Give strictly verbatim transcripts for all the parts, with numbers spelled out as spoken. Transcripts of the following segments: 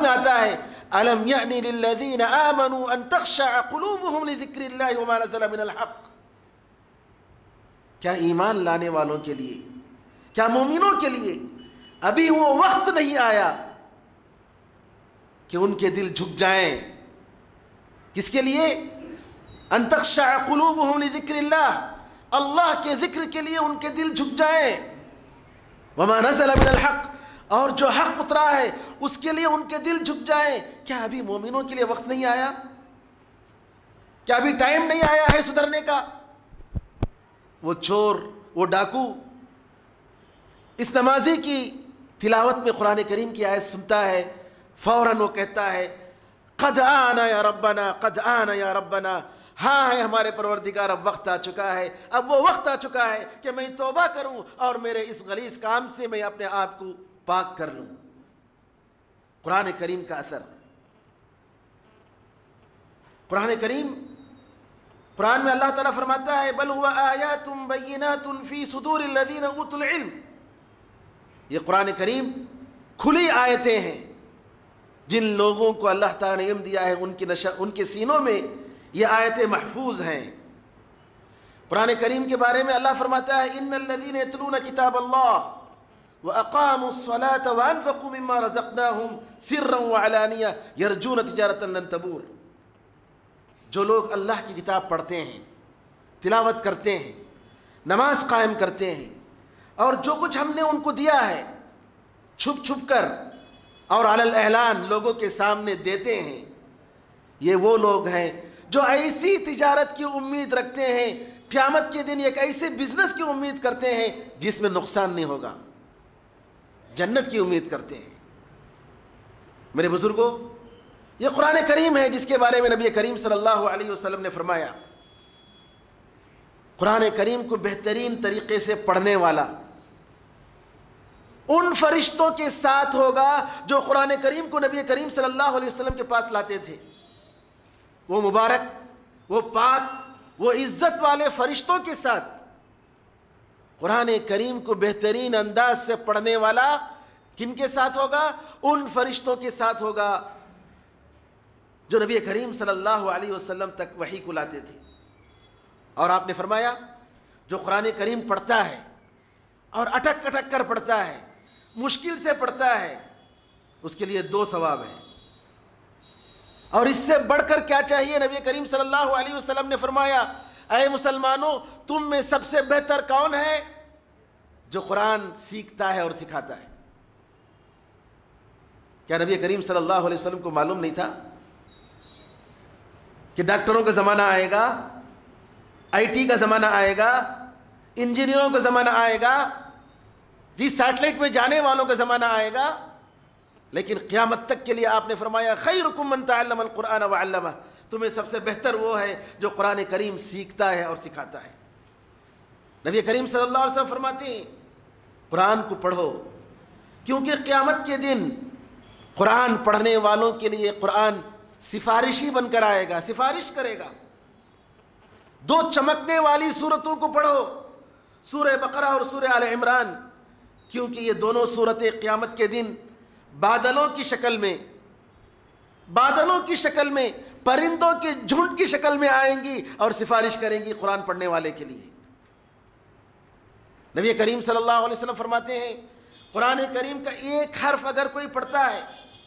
میں آتا ہے الم یعنی للذین آمنوا ان تخشع قلوبهم لذکر اللہ وما نزل من الحق، کیا ایمان لانے والوں کے لیے، کیا مومنوں کے لیے ابھی وہ وقت نہیں آیا کہ ان کے دل جھک جائیں؟ کس کے لیے؟ ان تخشع قلوبهم لذکر اللہ، اللہ کے ذکر کے لیے ان کے دل جھک جائیں، وما نزل من الحق، اور جو حق اترا ہے اس کے لیے ان کے دل جھک جائیں۔ کیا ابھی مومنوں کے لیے وقت نہیں آیا؟ کیا ابھی ٹائم نہیں آیا ہے سدھرنے کا؟ وہ چور، وہ ڈاکو اس نمازی کی تلاوت میں قرآن کریم کی آیت سنتا ہے، فوراً وہ کہتا ہے قد آنا یا ربنا، قد آنا یا ربنا، ہاں ہے ہمارے پروردگار، اب وقت آ چکا ہے، اب وہ وقت آ چکا ہے کہ میں توبہ کروں اور میرے اس غلیظ کام سے میں اپنے آپ کو پاک کر لوں۔ قرآن کریم کا اثر، قرآن کریم، قرآن میں اللہ تعالیٰ فرماتا ہے بل هو آیات بینات فی صدور الذین اوتوا العلم، یہ قرآن کریم کھلی آیتیں ہیں، جن لوگوں کو اللہ تعالیٰ نے علم دیا ہے ان کی نشا ان کے سینوں میں یہ آیتیں محفوظ ہیں۔ قرآن کریم کے بارے میں اللہ فرماتا ہے ان الذین یتلون کتاب اللہ وَأَقَامُوا الصَّلَاةَ وَأَنفَقُوا مِمَّا رَزَقْنَاهُمْ سِرًّا وَعَلَانِيَةً يَرْجُونَ تِجَارَةً لَن تَبُورَ، جو لوگ اللہ کی کتاب پڑھتے ہیں، تلاوت کرتے ہیں، نماز قائم کرتے ہیں، اور جو کچھ ہم نے ان کو دیا ہے چھپ چھپ کر اور علی الاعلان لوگوں کے سامنے دیتے ہیں، یہ وہ لوگ ہیں جو ایسی تجارت کی امید رکھتے ہیں، قیامت کے دن ایک ایسے بزنس کی امید کرتے ہیں جس میں نقصان نہیں ہوگا، جنت کی امید کرتے ہیں۔ میرے بزرگوں، یہ قرآن کریم ہے جس کے بارے میں نبی کریم صلی اللہ علیہ وسلم نے فرمایا قرآن کریم کو بہترین طریقے سے پڑھنے والا ان فرشتوں کے ساتھ ہوگا جو قرآن کریم کو نبی کریم صلی اللہ علیہ وسلم کے پاس لاتے تھے۔ وہ مبارک، وہ پاک، وہ عزت والے فرشتوں کے ساتھ قرآن کریم کو بہترین انداز سے پڑھنے والا کن کے ساتھ ہوگا؟ ان فرشتوں کے ساتھ ہوگا جو نبی کریم صلی اللہ علیہ وسلم تک وحی کو لاتے تھے۔ اور آپ نے فرمایا جو قرآن کریم پڑھتا ہے اور اٹک اٹک کر پڑھتا ہے، مشکل سے پڑھتا ہے، اس کے لیے دو ثواب ہیں۔ اور اس سے بڑھ کر کیا چاہیے؟ نبی کریم صلی اللہ علیہ وسلم نے فرمایا اے مسلمانوں، تم میں سب سے بہتر کون ہے؟ جو قرآن سیکھتا ہے اور سکھاتا ہے۔ کیا نبی کریم صلی اللہ علیہ وسلم کو معلوم نہیں تھا کہ ڈاکٹروں کا زمانہ آئے گا، آئی ٹی کا زمانہ آئے گا، انجینئروں کا زمانہ آئے گا، جی سیٹلائٹ میں جانے والوں کا زمانہ آئے گا؟ لیکن قیامت تک کے لیے آپ نے فرمایا خیرکم من تعلم القرآن وعلمہ، تمہیں سب سے بہتر وہ ہے جو قرآن کریم سیکھتا ہے اور سکھاتا ہے۔ نبی کریم صلی اللہ علیہ وسلم فرماتے ہیں قرآن کو پڑھو، کیونکہ قیامت کے دن قرآن پڑھنے والوں کے لیے قرآن سفارشی بن کر آئے گا، سفارش کرے گا۔ دو چمکنے والی سورتوں کو پڑھو، سورہ بقرہ اور سورہ آل عمران، کیونکہ یہ دونوں سورتیں قیامت کے دن بادلوں کی شکل میں بادلوں کی شکل میں پرندوں کے جھنڈ کی شکل میں آئیں گی اور سفارش کریں گی قرآن پڑھنے والے کے لیے۔ نبی کریم صلی اللہ علیہ وسلم فرماتے ہیں قرآن کریم کا ایک حرف اگر کوئی پڑھتا ہے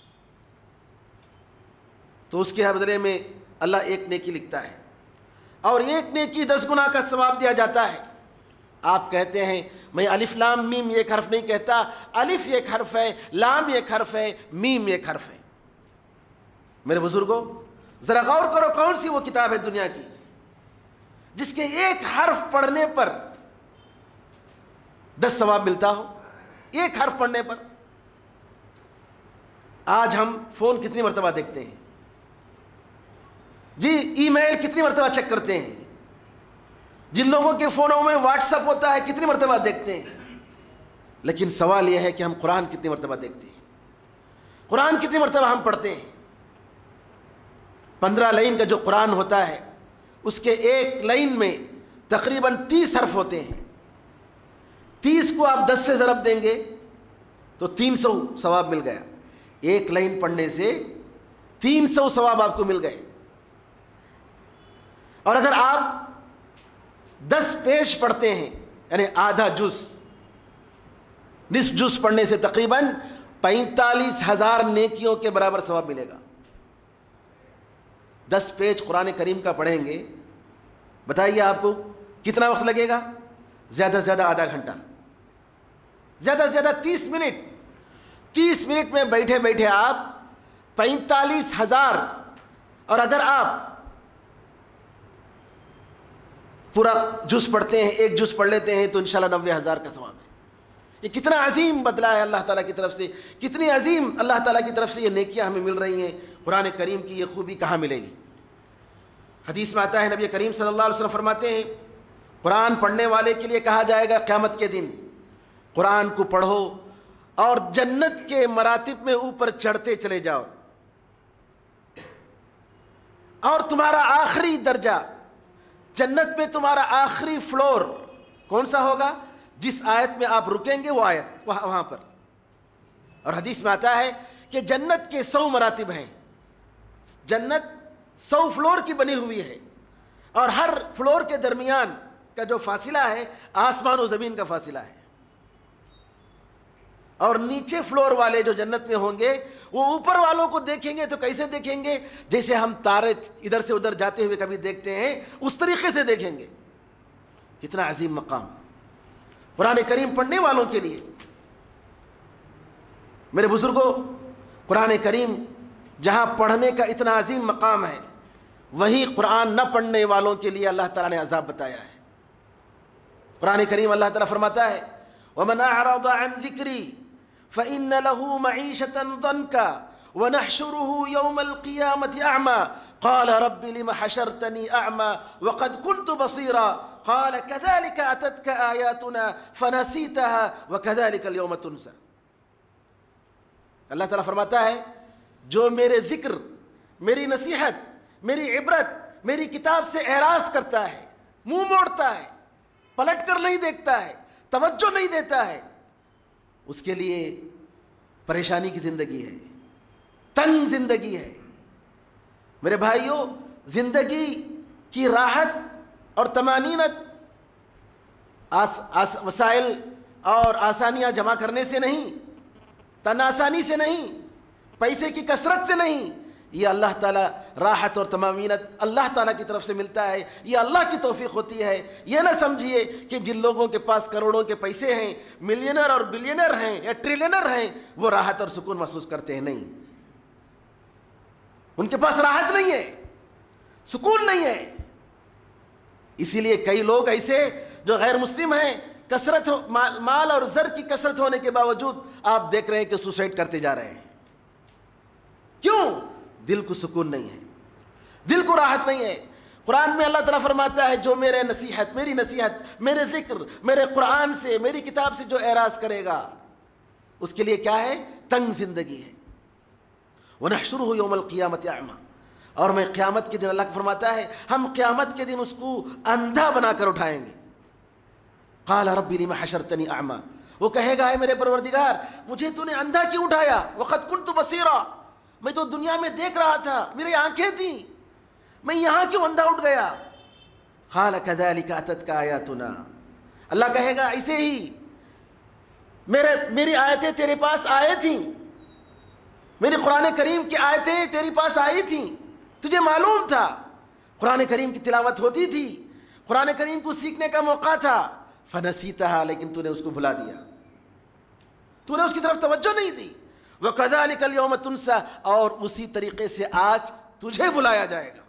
تو اس کے بدلے میں اللہ ایک نیکی لکھتا ہے، اور ایک نیکی دس گنا کا ثواب دیا جاتا ہے۔ آپ کہتے ہیں میں الف لام میم ایک حرف نہیں کہتا، الف ایک حرف ہے، لام ایک حرف ہے، میم ایک حرف ہے۔ میرے بزرگوں ذرا غور کرو، کون سی وہ کتاب ہے دنیا کی جس کے ایک حرف پڑھنے پر دس ثواب ملتا ہو؟ ایک حرف پڑھنے پر۔ آج ہم فون کتنی مرتبہ دیکھتے ہیں جی، ای میل کتنی مرتبہ چیک کرتے ہیں، جن لوگوں کے فونوں میں واٹس اپ ہوتا ہے کتنی مرتبہ دیکھتے ہیں، لیکن سوال یہ ہے کہ ہم قرآن کتنی مرتبہ دیکھتے ہیں، قرآن کتنی مرتبہ ہم پڑھتے ہیں۔ پندرہ لائن کا جو قرآن ہوتا ہے اس کے ایک لائن میں تقریباً تیس حرف ہوتے ہیں، تیس کو آپ دس سے ضرب دیں گے تو تین سو ثواب مل گیا، ایک لائن پڑھنے سے تین سو ثواب آپ کو مل گئے. اور اگر آپ دس پیج پڑھتے ہیں یعنی آدھا جز, نصف جز پڑھنے سے تقریباً پینتالیس ہزار نیکیوں کے برابر ثواب ملے گا. دس پیج قرآن کریم کا پڑھیں گے, بتائیے آپ کو کتنا وقت لگے گا؟ زیادہ سے زیادہ آدھا گھنٹہ, زیادہ سے زیادہ تیس منٹ. تیس منٹ میں بیٹھے بیٹھے آپ پینتالیس ہزار, اور اگر آپ پورا جز پڑھتے ہیں, ایک جز پڑھ لیتے ہیں تو انشاءاللہ نوے ہزار کا ثواب ہے. یہ کتنا عظیم بدلہ ہے اللہ تعالیٰ کی طرف سے, کتنی عظیم اللہ تعالیٰ کی طرف سے یہ نیکیاں ہمیں مل رہی ہیں. قرآن کریم کی یہ خوبی کہاں ملے گی؟ حدیث میں آتا ہے, نبی کریم صلی اللہ علیہ وسلم فرماتے ہیں قرآن پڑھنے والے کے لیے کہا جائے گا قیامت کے دن قرآن کو پڑھو اور جنت کے مراتب میں اوپر چڑھتے چلے جاؤ, اور تمہارا آخری درجہ جنت میں, تمہارا آخری فلور کون سا ہوگا؟ جس آیت میں آپ رکیں گے وہ آیت وہاں پر. اور حدیث میں آتا ہے کہ جنت کے سو مراتب ہیں, جنت سو فلور کی بنی ہوئی ہے, اور ہر فلور کے درمیان کا جو فاصلہ ہے آسمان و زمین کا فاصلہ ہے. اور نیچے فلور والے جو جنت میں ہوں گے وہ اوپر والوں کو دیکھیں گے تو کیسے دیکھیں گے؟ جیسے ہم تارے ادھر سے ادھر جاتے ہوئے کبھی دیکھتے ہیں اس طریقے سے دیکھیں گے. کتنا عظیم مقام قرآن کریم پڑھنے والوں کے لیے. میرے بزرگوں, قرآن کریم جہاں پڑھنے کا اتنا عظیم مقام ہے, وہیں قرآن نہ پڑھنے والوں کے لیے اللہ تعالیٰ نے عذاب بتایا ہے. قرآن کریم اللہ تعالیٰ فرماتا ہے وَمَنْ أَعْرَضَ عَنْ ذِكْرِي فَإِنَّ لَهُ مَعِيشَةً ضَنْكَ وَنَحْشُرُهُ يَوْمَ الْقِيَامَةِ أَعْمَى قَالَ رَبِّ لِمَ حَشَرْتَنِي أَعْمَى وَقَدْ كُنْتُ بَصِيرًا قَالَ كَذَلِكَ أَتَتْكَ آيَاتُنَا فَنَسِيتَهَا وَكَذَلِكَ الْيَوْمَ تُنْسَى. اللہ تعالیٰ فرماتا ہے جو میرے ذکر, میری نصیحت, میری عبرت, میری کتاب سے اعراض کرتا ہے, منہ موڑتا ہے, پلٹ کر نہیں دیکھتا ہے, توجہ نہیں دیتا ہے, اس کے لیے پریشانی کی زندگی ہے, تنگ زندگی ہے. میرے بھائیوں, زندگی کی راحت اور طمانینت آس, آس, وسائل اور آسانیاں جمع کرنے سے نہیں, تن آسانی سے نہیں, پیسے کی کثرت سے نہیں. یہ اللہ تعالیٰ راحت اور طمانینت اللہ تعالیٰ کی طرف سے ملتا ہے, یہ اللہ کی توفیق ہوتی ہے. یہ نہ سمجھیے کہ جن لوگوں کے پاس کروڑوں کے پیسے ہیں, ملینر اور بلینر ہیں یا ٹریلینر ہیں, وہ راحت اور سکون محسوس کرتے ہیں. نہیں, ان کے پاس راحت نہیں ہے, سکون نہیں ہے. اسی لیے کئی لوگ ایسے جو غیر مسلم ہیں, کثرت مال اور زر کی کثرت ہونے کے باوجود آپ دیکھ رہے ہیں کہ سوسائڈ کرتے جا رہے ہیں. کیوں؟ دل کو سکون نہیں ہے, دل کو راحت نہیں ہے. قرآن میں اللہ تعالیٰ فرماتا ہے جو میرے نصیحت, میری نصیحت, میرے ذکر, میرے قرآن سے, میری کتاب سے جو اعراض کرے گا اس کے لیے کیا ہے؟ تنگ زندگی ہے. وَنَحْشُرُهُ يَوْمَ الْقِيَامَةِ أَعْمَى, اور میں قیامت کے دن, اللہ فرماتا ہے ہم قیامت کے دن اس کو اندھا بنا کر اٹھائیں گے. قَالَ رَبِّ لِمَ حَشَرْتَنِي أَعْمَى, وہ کہے گا اے میرے پروردگار مجھے تو نے اندھا کیوں اٹھایا؟ وَقَدْ كُنْتُ بَصِيرًا, میں تو دنیا میں دیکھ رہا تھا, میری آنکھیں تھیں, میں یہاں کیوں اندھا اٹھ گیا؟ قَالَ كَذَلِكَ أَتَتْكَ آيَاتُنَا, اللہ کہے گا ایسے ہی میرے میری آیتیں تیرے پاس آئے تھیں, میری قرآن کریم کی آیتیں تیری پاس آئی تھیں, تجھے معلوم تھا, قرآن کریم کی تلاوت ہوتی تھی, قرآن کریم کو سیکھنے کا موقع تھا. فنسیتہا, لیکن تو نے اس کو بھلا دیا, تو نے اس کی طرف توجہ نہیں دی. وَكَذَلِكَ الْيَوْمَ تُنْسَى, اور اسی طریقے سے آج تجھے بلایا جائے گا.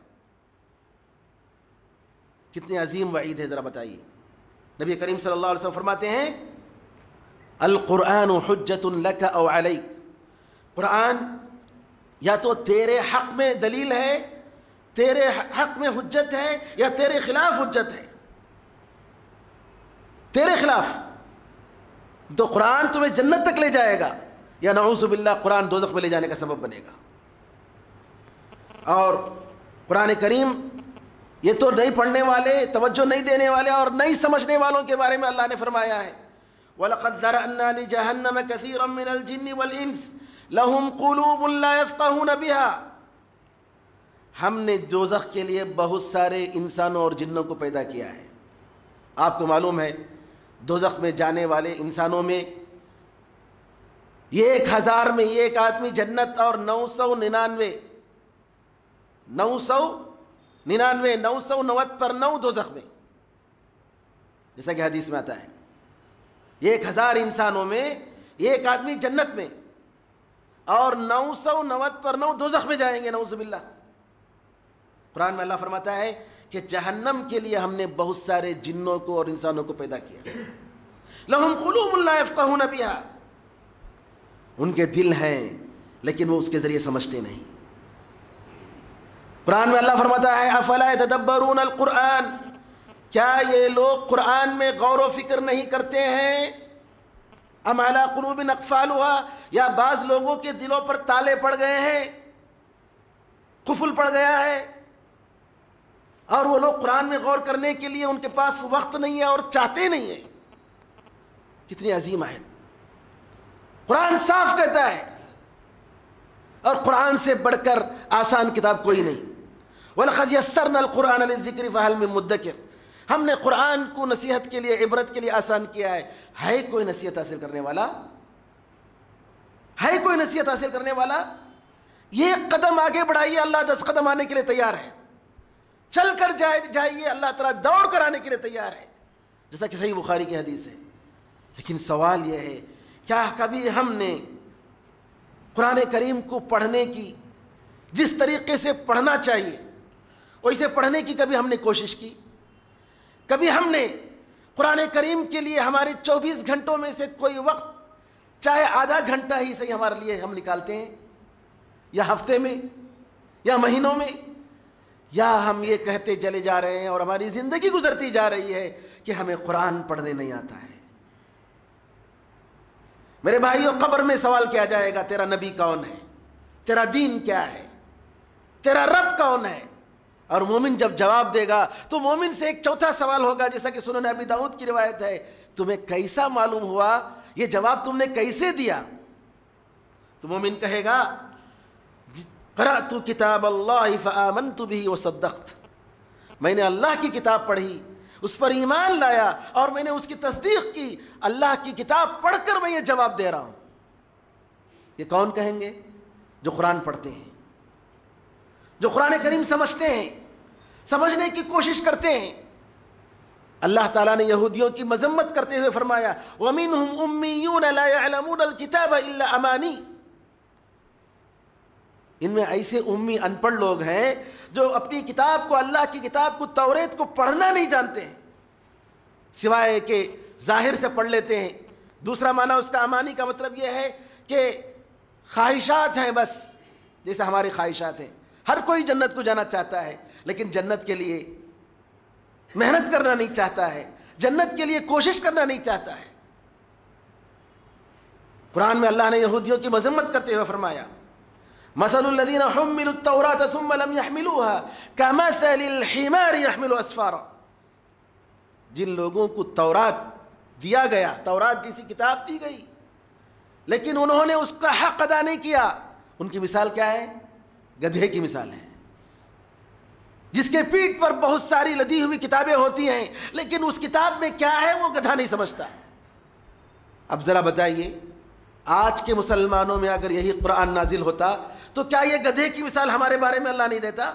کتنی عظیم وعید ہے, ذرا بتائیے. نبی کریم صلی اللہ علیہ وسلم فرماتے ہیں القرآن حجت لک او علیک, قرآن یا تو تیرے حق میں دلیل ہے, تیرے حق میں حجت ہے, یا تیرے خلاف حجت ہے. تیرے خلاف تو قرآن تمہیں جنت تک لے جائے گا, یا نعوذ باللہ قرآن دوزخ میں لے جانے کا سبب بنے گا. اور قرآن کریم یہ تو نہیں پڑھنے والے, توجہ نہیں دینے والے اور نہیں سمجھنے والوں کے بارے میں اللہ نے فرمایا ہے وَلَقَدْ ذَرَأْنَا لِجَهَنَّمَ كَثِيرًا مِنَ الْجِنِّ وَالْإِنسِ لہم قلوب لا یفقہون بہا، ہم نے دوزخ کے لیے بہت سارے انسانوں اور جنوں کو پیدا کیا ہے۔ آپ کو معلوم ہے دوزخ میں جانے والے انسانوں میں یہ ایک ہزار میں ایک آدمی جنت، اور نو سو ننانوے نو سو ننانوے نو سو نوت پر نو دوزخ میں، جیسا کہ حدیث میں آتا ہے۔ ایک ہزار انسانوں میں ایک آدمی جنت میں، اور نو سو نوت پر نو دوزخ میں جائیں گے، نعوذ باللہ۔ قرآن میں اللہ فرماتا ہے کہ جہنم کے لیے ہم نے بہت سارے جنوں کو اور انسانوں کو پیدا کیا۔ لہم قلوب لا یفقہون بہا، ان کے دل ہیں لیکن وہ اس کے ذریعے سمجھتے نہیں۔ قرآن میں اللہ فرماتا ہے افلا یتدبرون القرآن، کیا یہ لوگ قرآن میں غور و فکر نہیں کرتے ہیں؟ ام علی قلوب اقفالها، یا بعض لوگوں کے دلوں پر تالے پڑ گئے ہیں، قفل پڑ گیا ہے، اور وہ لوگ قرآن میں غور کرنے کے لیے ان کے پاس وقت نہیں ہے اور چاہتے نہیں ہیں۔ کتنی عظیم آیت! قرآن صاف کہتا ہے، اور قرآن سے بڑھ کر آسان کتاب کوئی نہیں۔ وَلَقَدْ يَسَّرْنَا الْقُرْآنَ لِلذِّكْرِ فَهَلْ مِن مُدَّكِرٍ، ہم نے قرآن کو نصیحت کے لیے، عبرت کے لیے آسان کیا ہے۔ ہے کوئی نصیحت حاصل کرنے والا؟ ہے کوئی نصیحت حاصل کرنے والا؟ یہ قدم آگے بڑھائیے، اللہ دس قدم آنے کے لیے تیار ہے۔ چل کر جائے جائیے، اللہ تعالیٰ دوڑ کر آنے کے لیے تیار ہے، جیسا کہ صحیح بخاری کی حدیث ہے۔ لیکن سوال یہ ہے، کیا کبھی ہم نے قرآن کریم کو پڑھنے کی، جس طریقے سے پڑھنا چاہیے ویسے پڑھنے کی کبھی ہم نے کوشش کی؟ کبھی ہم نے قرآن کریم کے لیے ہمارے چوبیس گھنٹوں میں سے کوئی وقت، چاہے آدھا گھنٹہ ہی صحیح ہمارے لیے ہم نکالتے ہیں، یا ہفتے میں، یا مہینوں میں، یا ہم یہ کہتے چلے جا رہے ہیں اور ہماری زندگی گزرتی جا رہی ہے کہ ہمیں قرآن پڑھنے نہیں آتا ہے؟ میرے بھائیوں، قبر میں سوال کیا جائے گا، تیرا نبی کون ہے؟ تیرا دین کیا ہے؟ تیرا رب کون ہے؟ اور مومن جب جواب دے گا تو مومن سے ایک چوتھا سوال ہوگا، جیسا کہ سنن ابی داؤد کی روایت ہے، تمہیں کیسا معلوم ہوا؟ یہ جواب تم نے کیسے دیا؟ تو مومن کہے گا قرأت کتاب اللہ فآمنت بہ وصدقت، میں نے اللہ کی کتاب پڑھی، اس پر ایمان لایا، اور میں نے اس کی تصدیق کی۔ اللہ کی کتاب پڑھ کر میں یہ جواب دے رہا ہوں۔ یہ کون کہیں گے؟ جو قرآن پڑھتے ہیں، جو قرآن کریم سمجھتے ہیں، سمجھنے کی کوشش کرتے ہیں۔ اللہ تعالیٰ نے یہودیوں کی مذمت کرتے ہوئے فرمایا وَمِنْهُمْ أُمِّيُّونَ لَا يَعْلَمُونَ الْكِتَابَ إِلَّا أَمَانِي، ان میں ایسے امی ان پڑھ لوگ ہیں جو اپنی کتاب کو، اللہ کی کتاب کو، توریت کو پڑھنا نہیں جانتے ہیں، سوائے کہ ظاہر سے پڑھ لیتے ہیں۔ دوسرا معنی اس کا امانی کا مطلب یہ ہے کہ خواہشات ہیں، بس جیسے ہماری خواہشات ہیں۔ ہر کوئی جنت کو جانا چاہتا ہے، لیکن جنت کے لیے محنت کرنا نہیں چاہتا ہے، جنت کے لیے کوشش کرنا نہیں چاہتا ہے۔ قرآن میں اللہ نے یہودیوں کی مذمت کرتے ہوئے فرمایا مثل الذین حملوا التوراۃ ثم لم يحملوها كمثل الحمار يحمل اسفارا، جن لوگوں کو تورات دیا گیا، تورات جیسی کتاب دی گئی، لیکن انہوں نے اس کا حق ادا نہیں کیا، ان کی مثال کیا ہے؟ گدھے کی مثال ہے، جس کے پیٹھ پر بہت ساری لدی ہوئی کتابیں ہوتی ہیں، لیکن اس کتاب میں کیا ہے وہ گدھا نہیں سمجھتا۔ اب ذرا بتائیے، آج کے مسلمانوں میں اگر یہی قرآن نازل ہوتا تو کیا یہ گدھے کی مثال ہمارے بارے میں اللہ نہیں دیتا؟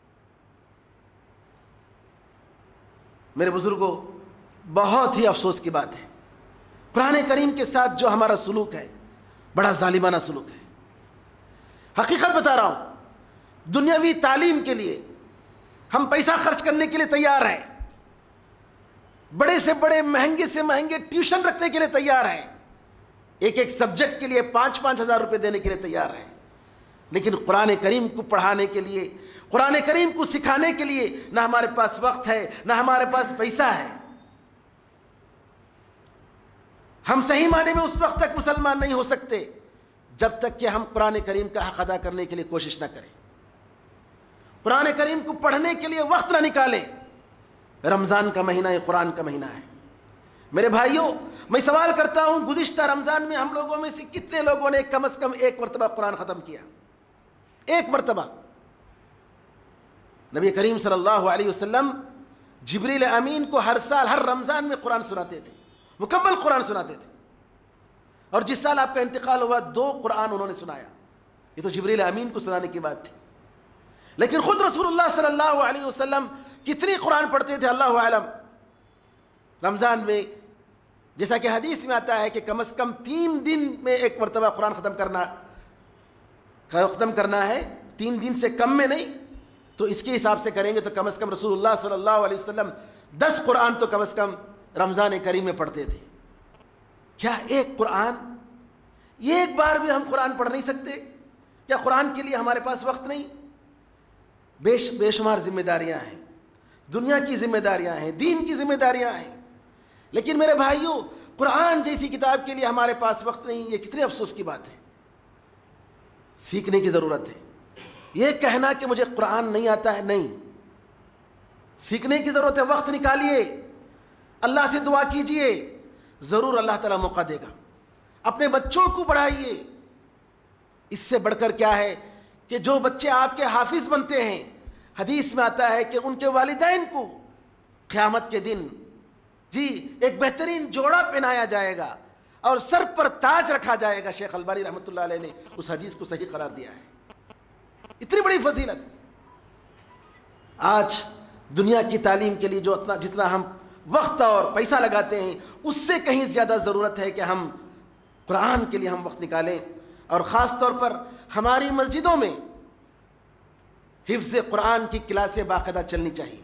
میرے بزرگوں، بہت ہی افسوس کی بات ہے، قرآن کریم کے ساتھ جو ہمارا سلوک ہے بڑا ظالمانہ سلوک ہے۔ حقیقت بتا رہا ہوں، دنیاوی تعلیم کے لیے ہم پیسہ خرچ کرنے کے لیے تیار ہیں، بڑے سے بڑے مہنگے سے مہنگے ٹیوشن رکھنے کے لیے تیار ہیں، ایک ایک سبجیکٹ کے لیے پانچ پانچ ہزار روپے دینے کے لیے تیار ہیں، لیکن قرآن کریم کو پڑھانے کے لیے، قرآن کریم کو سکھانے کے لیے نہ ہمارے پاس وقت ہے، نہ ہمارے پاس پیسہ ہے۔ ہم صحیح معنی میں اس وقت تک مسلمان نہیں ہو سکتے جب تک کہ ہم قرآن کریم کا حق ادا کرنے کے لیے کوشش نہ کریں، قرآن کریم کو پڑھنے کے لیے وقت نہ نکالیں۔ رمضان کا مہینہ یہ قرآن کا مہینہ ہے، میرے بھائیوں، میں سوال کرتا ہوں، گزشتہ رمضان میں ہم لوگوں میں سے کتنے لوگوں نے کم از کم ایک مرتبہ قرآن ختم کیا؟ ایک مرتبہ۔ نبی کریم صلی اللہ علیہ وسلم جبریل امین کو ہر سال ہر رمضان میں قرآن سناتے تھے، مکمل قرآن سناتے تھے، اور جس سال آپ کا انتقال ہوا دو قرآن انہوں نے سنایا۔ یہ تو جبریل امین کو سنانے کی بات تھی، لیکن خود رسول اللہ صلی اللہ علیہ وسلم کتنی قرآن پڑھتے تھے اللہ عالم۔ رمضان میں جیسا کہ حدیث میں آتا ہے کہ کم از کم تین دن میں ایک مرتبہ قرآن ختم کرنا ختم کرنا ہے، تین دن سے کم میں نہیں، تو اس کے حساب سے کریں گے تو کم از کم رسول اللہ صلی اللہ علیہ وسلم دس قرآن تو کم از کم رمضان کریم میں پڑھتے تھے۔ کیا ایک قرآن، یہ ایک بار بھی ہم قرآن پڑھ نہیں سکتے؟ کیا قرآن کے لیے ہمارے پاس وقت نہیں؟ بے بے شمار ذمہ داریاں ہیں، دنیا کی ذمہ داریاں ہیں، دین کی ذمہ داریاں ہیں، لیکن میرے بھائیوں قرآن جیسی کتاب کے لیے ہمارے پاس وقت نہیں۔ یہ کتنے افسوس کی بات ہے۔ سیکھنے کی ضرورت ہے۔ یہ کہنا کہ مجھے قرآن نہیں آتا ہے، نہیں، سیکھنے کی ضرورت ہے۔ وقت نکالیے، اللہ سے دعا کیجئے، ضرور اللہ تعالیٰ موقع دے گا۔ اپنے بچوں کو پڑھائیے۔ اس سے بڑھ کر کیا ہے کہ جو بچے آپ کے حافظ بنتے ہیں، حدیث میں آتا ہے کہ ان کے والدین کو قیامت کے دن جی ایک بہترین جوڑا پہنایا جائے گا اور سر پر تاج رکھا جائے گا۔ شیخ البانی رحمۃ اللہ علیہ نے اس حدیث کو صحیح قرار دیا ہے۔ اتنی بڑی فضیلت۔ آج دنیا کی تعلیم کے لیے جو اتنا جتنا ہم وقت اور پیسہ لگاتے ہیں، اس سے کہیں زیادہ ضرورت ہے کہ ہم قرآن کے لیے ہم وقت نکالیں، اور خاص طور پر ہماری مسجدوں میں حفظ قرآن کی کلاسیں باقاعدہ چلنی چاہیے،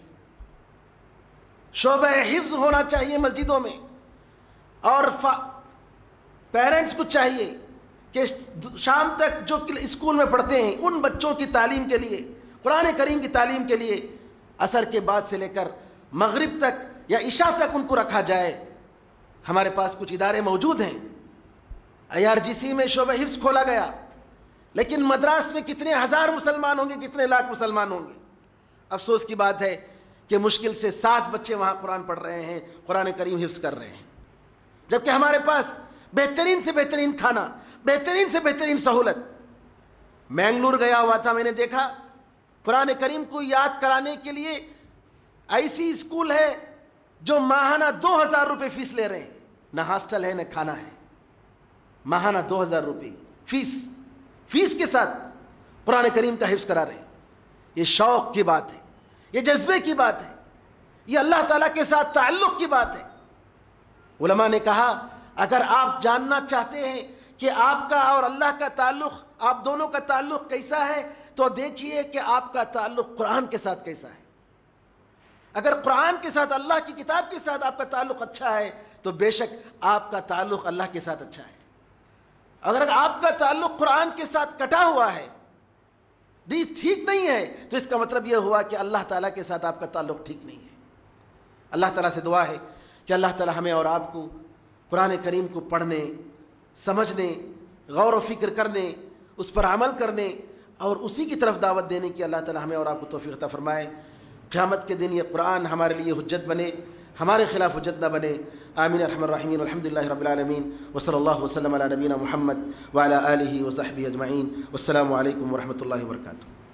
شعبہ حفظ ہونا چاہیے مسجدوں میں، اور پیرنٹس کو چاہیے کہ شام تک جو اسکول میں پڑھتے ہیں ان بچوں کی تعلیم کے لیے، قرآن کریم کی تعلیم کے لیے عصر کے بعد سے لے کر مغرب تک یا عشاء تک ان کو رکھا جائے۔ ہمارے پاس کچھ ادارے موجود ہیں، آئی آر جی سی میں شعبہ حفظ کھولا گیا، لیکن مدراس میں کتنے ہزار مسلمان ہوں گے، کتنے لاکھ مسلمان ہوں گے۔ افسوس کی بات ہے کہ مشکل سے سات بچے وہاں قرآن پڑھ رہے ہیں، قرآن کریم حفظ کر رہے ہیں، جبکہ ہمارے پاس بہترین سے بہترین کھانا، بہترین سے بہترین سہولت۔ مینگلور گیا ہوا تھا، میں نے دیکھا قرآن کریم کو یاد کرانے کے لیے ایسی اسکول ہے جو ماہانہ دو ہزار روپے فیس لے رہے ہیں، نہ ہاسٹل ہے نہ کھانا ہے، ماہانہ دو ہزار روپے فیس فیس کے ساتھ قرآن کریم کا حفظ کرا رہے ہیں۔ یہ شوق کی بات ہے، یہ جذبے کی بات ہے، یہ اللہ تعالیٰ کے ساتھ تعلق کی بات ہے۔ علماء نے کہا اگر آپ جاننا چاہتے ہیں کہ آپ کا اور اللہ کا تعلق، آپ دونوں کا تعلق کیسا ہے، تو دیکھیے کہ آپ کا تعلق قرآن کے ساتھ کیسا ہے۔ اگر قرآن کے ساتھ، اللہ کی کتاب کے ساتھ آپ کا تعلق اچھا ہے تو بے شک آپ کا تعلق اللہ کے ساتھ اچھا ہے۔ اگر آپ کا تعلق قرآن کے ساتھ کٹا ہوا ہے، ٹھیک نہیں ہے، تو اس کا مطلب یہ ہوا کہ اللہ تعالیٰ کے ساتھ آپ کا تعلق ٹھیک نہیں ہے۔ اللہ تعالیٰ سے دعا ہے کہ اللہ تعالیٰ ہمیں اور آپ کو قرآن کریم کو پڑھنے، سمجھنے، غور و فکر کرنے، اس پر عمل کرنے اور اسی کی طرف دعوت دینے کی اللہ تعالیٰ ہمیں اور آپ کو توفیق عطا فرمائے۔ قیامت کے دن یہ قرآن ہمارے لیے حجت بنے، ہمارے خلاف حجت نہ بنے۔ آمین ارحم الراحمین، والحمد للہ رب العالمین، وصلی اللہ وسلم علی نبینا محمد وعلی آلہ وصحبہ اجمعین، والسلام علیکم ورحمۃ اللہ وبرکاتہ۔